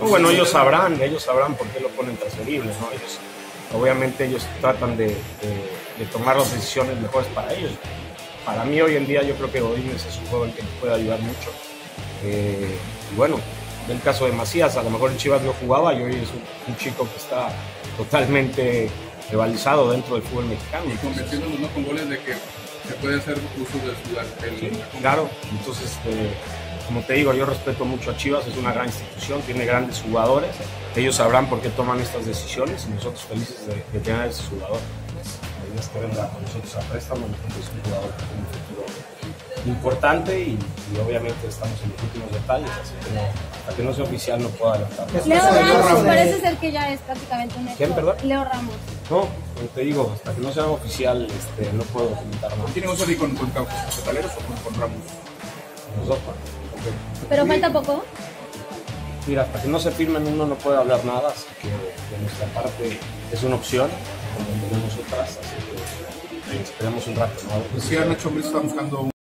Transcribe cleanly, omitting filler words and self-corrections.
bueno, ellos sabrán por qué lo ponen transferible, ¿no? Obviamente ellos tratan de tomar las decisiones mejores para ellos. Para mí hoy en día yo creo que Godínez es un joven que nos puede ayudar mucho. Y bueno, en el caso de Macías, a lo mejor en Chivas no jugaba y hoy es un chico que está totalmente rivalizado dentro del fútbol mexicano. Y convenciéndonos, ¿no?, con goles de que se puede hacer uso de sí, claro, entonces como te digo, yo respeto mucho a Chivas, es una gran institución, tiene grandes jugadores, ellos sabrán por qué toman estas decisiones y nosotros felices de tener a esos jugadores. La idea es que venga con nosotros a préstamo, es un jugador que tiene un futuro importante y obviamente estamos en los últimos detalles, así que hasta que no sea oficial no puedo adelantar. Leo Ramos parece ser que ya es prácticamente un hecho. ¿Quién, perdón? Leo Ramos. No, como te digo, hasta que no sea oficial no puedo comentar nada. ¿Tiene uso con Cafetaleros o con Ramos? Los dos, ¿Pero falta poco? Mira, hasta que no se firmen uno no puede hablar nada, así que de nuestra parte es una opción, como tenemos otras, así que esperemos un rato, ¿no? Pues sí, Nacho Ambriz está buscando